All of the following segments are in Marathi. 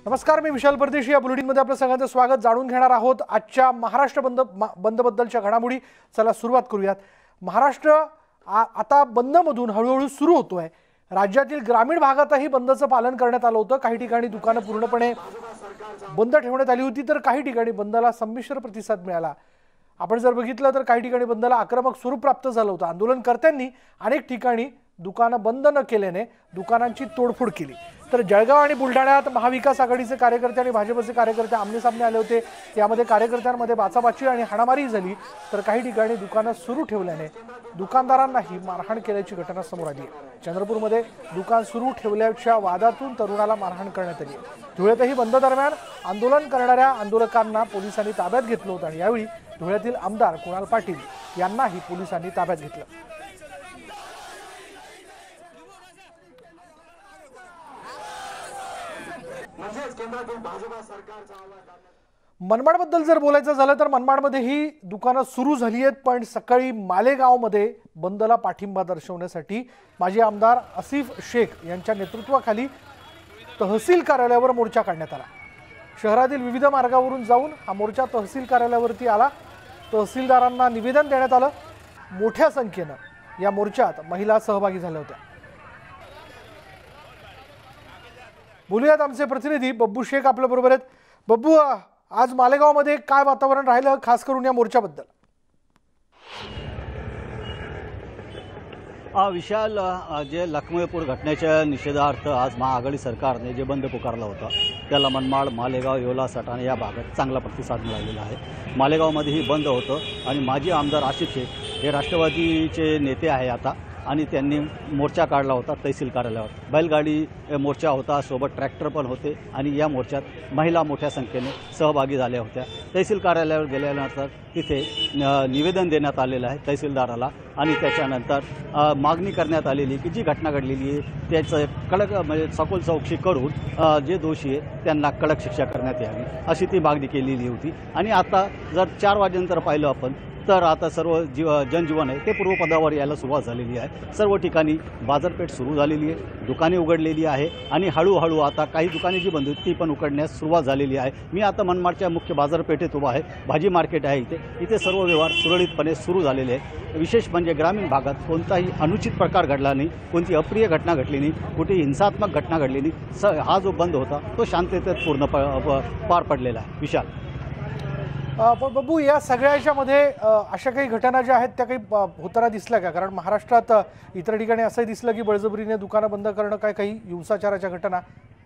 नमस्कार, मी विशाल परदेशी. या बुलेटिनमध्ये आपलं सगळ्यांचं स्वागत. जाणून घेणार आहोत आजच्या महाराष्ट्र बंदबद्दलच्या घडामोडी. चला सुरुवात करूयात. महाराष्ट्र आता बंदमधून हळूहळू सुरू होतोय. राज्यातील ग्रामीण भागातही बंदचं पालन करण्यात आलं होतं. काही ठिकाणी दुकानं पूर्णपणे बंद ठेवण्यात आली होती, तर काही ठिकाणी बंदला संमिश्र प्रतिसाद मिळाला. आपण जर बघितलं तर काही ठिकाणी बंदला आक्रमक स्वरूप प्राप्त झालं होतं. आंदोलनकर्त्यांनी अनेक ठिकाणी दुकानं बंद न केल्याने दुकानांची तोडफोड केली. तर जळगाव आणि बुलढाण्यात महाविकास आघाडीचे कार्यकर्ते आणि भाजपचे कार्यकर्ते आमनेसामने आले होते. यामध्ये कार्यकर्त्यांमध्ये बाचाबाची आणि हाणामारी झाली. तर काही ठिकाणी दुकानं सुरू ठेवल्याने दुकानदारांनाही मारहाण केल्याची घटना समोर आली आहे. चंद्रपूरमध्ये दुकान सुरू ठेवल्याच्या वादातून तरुणाला मारहाण करण्यात आली. धुळ्यातही बंद दरम्यान आंदोलन करणाऱ्या आंदोलकांना पोलिसांनी ताब्यात घेतलं होतं आणि यावेळी धुळ्यातील आमदार कुणाल पाटील यांनाही पोलिसांनी ताब्यात घेतलं. मनमाडबद्दल जर बोलायचं झालं तर मनमाडमध्येही दुकानं सुरू झाली आहेत. पण सकाळी मालेगावमध्ये बंदला पाठिंबा दर्शवण्यासाठी माजी आमदार आसिफ शेख यांच्या नेतृत्वाखाली तहसील कार्यालयावर मोर्चा काढण्यात आला. शहरातील विविध मार्गावरून जाऊन हा मोर्चा तहसील कार्यालयावरती आला. तहसीलदारांना निवेदन देण्यात आलं. मोठ्या संख्येनं या मोर्चात महिला सहभागी झाल्या होत्या. बोलूयात, आमचे प्रतिनिधी बब्बू शेख आपल्या बरोबर आहेत. बब्बू, आज मालेगावमध्ये काय वातावरण राहिलं, खास करून या मोर्चाबद्दल? विशाल, जे लखमयपूर घटनेच्या निषेधार्थ आज महाआघाडी सरकारने जे बंद पुकारला होता त्याला मनमाड, मालेगाव, येवला, सटाणा या भागात चांगला प्रतिसाद मिळालेला आहे. मालेगावमध्येही बंद होतं आणि माजी आमदार आसिफ शेख हे राष्ट्रवादीचे नेते आहे आता, आणि त्यांनी मोर्चा काढला होता तहसील कार्यालयावर. बैलगाडी मोर्चा होता, सोबत ट्रॅक्टर पण होते आणि या मोर्चात महिला मोठ्या संख्येने सहभागी झाल्या होत्या. तहसील कार्यालयावर गेल्यानंतर तिथे निवेदन देण्यात आलेलं आहे तहसीलदाराला आणि त्याच्यानंतर मागणी करण्यात आलेली की जी घटना घडलेली आहे त्याचं कडक म्हणजे सखोल चौकशी करून जे दोषी आहे त्यांना कडक शिक्षा करण्यात यावी अशी ती मागणी केलेली होती. आणि आता जर 4 वाजेनंतर पाहिलं आपण तर आता सर्व जनजीवन आहे ते पूर्वपदावर यायला सुरुवात झालेली आहे. सर्व ठिकाणी बाजारपेठ सुरू झालेली आहे, दुकाने उघडलेली आहे आणि हळूहळू आता काही दुकाने जी बंद होती ती पण उघडण्यास सुरुवात झालेली आहे. मी आता मनमाडच्या मुख्य बाजारपेठेत उभा आहे. भाजी मार्केट आहे इथे सर्व व्यवहार सुरळीतपणे सुरू झालेले आहे. विशेष म्हणजे ग्रामीण भागात कोणताही अनुचित प्रकार घडला नाही, कोणती अप्रिय घटना घडली नाही, कुठेही हिंसात्मक घटना घडली नाही. हा जो बंद होता तो शांततेत पूर्ण पार पडलेला आहे. विशाल, पण बब्बू, या सगळ्याच्यामध्ये अशा काही घटना ज्या आहेत त्या काही होताना दिसल्या का? कारण महाराष्ट्रात इतर ठिकाणी असंही दिसलं की बळजबरीने दुकानं बंद करणं, काही हिंसाचाराच्या घटना.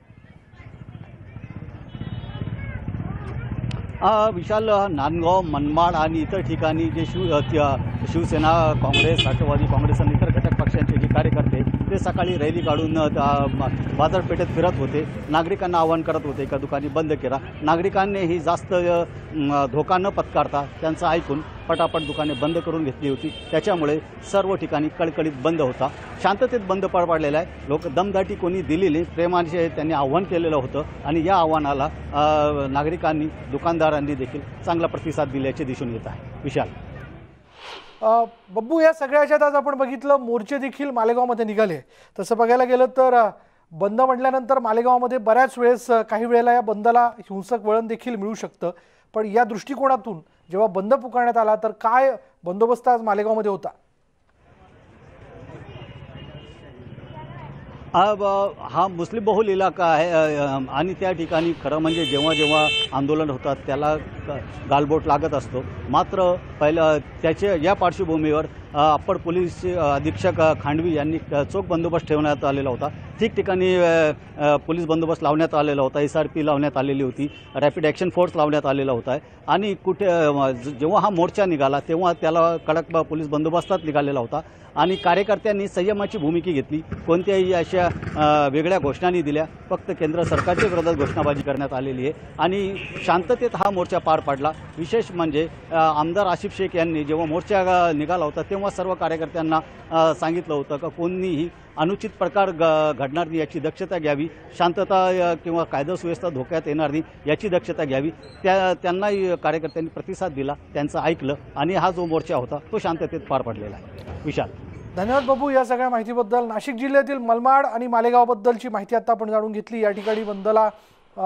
विशाल, नांदगाव, मनमाड आणि इतर ठिकाणी जे शिवसेना, काँग्रेस, राष्ट्रवादी काँग्रेस आणि इतर घटक पक्षांचे जे कार्यकर्ते ते सकाळी रॅली काढून बाजारपेठेत फिरत होते. नागरिकांना आवाहन करत होते का दुकाने बंद करा. नागरिकांनीही जास्त धोका न पत्कारता त्यांचं ऐकून पटापट दुकाने बंद करून घेतली होती. त्याच्यामुळे सर्व ठिकाणी कळकळीत बंद होता. शांततेत बंद पार पाडलेला आहे. लोक दमदाटी कोणी दिलेली, प्रेमाने त्यांनी आव्हान केलेलं होतं आणि या आव्हानाला नागरिकांनी, दुकानदारांनी देखील चांगला प्रतिसाद दिल्याचे दिसून येत आहे. विशाल, बब्बू, या सगळ्याच्यात आज आपण बघितलं मोर्चे देखील मालेगावमध्ये निघाले. तसं बघायला गेलं तर बंद म्हटल्यानंतर मालेगावमध्ये बऱ्याच वेळेस काही वेळेला या बंदला हिंसक वळण देखील मिळू शकतं. पण या दृष्टिकोनातून जेव्हा बंद पुकारण्यात आला तर काय बंदोबस्त आज मालेगावमध्ये होता? हा मुस्लिम बहुल इलाका आहे आणि त्या ठिकाणी खरं म्हणजे जेव्हा जेव्हा आंदोलन होतात त्याला गालबोट लागत असतो. मात्र पहिलं त्याच्या या पार्श्वभूमीवर अप्पर पोलीस अधीक्षक खांडवी यांनी चोख बंदोबस्त ठेवण्यात आलेला होता. ठिकठिकाणी पोलीस बंदोबस्त लावण्यात आलेला होता. SRP लावण्यात आलेली होती. रॅपिड ॲक्शन फोर्स लावण्यात आलेला होता. आणि कुठे जेव्हा हा मोर्चा निघाला तेव्हा त्याला कडक पोलीस बंदोबस्तात निघालेला होता आणि कार्यकर्त्यांनी संयमाची भूमिका घेतली. कोणत्याही अशा वेगळ्या घोषणा नाही दिल्या. फक्त केंद्र सरकारच्या विरोधात घोषणाबाजी करण्यात आलेली आहे आणि शांततेत हा मोर्चा पार पडला. विशेष म्हणजे आमदार आसिफ शेख यांनी जेव्हा मोर्चा निघाला होता तेव्हा सर्व कार्यकर्त्यांना सांगितलं होतं का कोणीही अनुचित प्रकार घडणार नाही याची दक्षता घ्यावी, शांतता किंवा कायदा सुव्यवस्था धोक्यात येणार नाही याची दक्षता घ्यावी. त्यांनाही कार्यकर्त्यांनी प्रतिसाद दिला, त्यांचं ऐकलं आणि हा जो मोर्चा होता तो शांततेत पार पडलेला आहे. विशाल, धन्यवाद बाबू या सगळ्या माहितीबद्दल. नाशिक जिल्ह्यातील मनमाड आणि मालेगावबद्दलची माहिती आता आपण जाणून घेतली. या ठिकाणी बंदला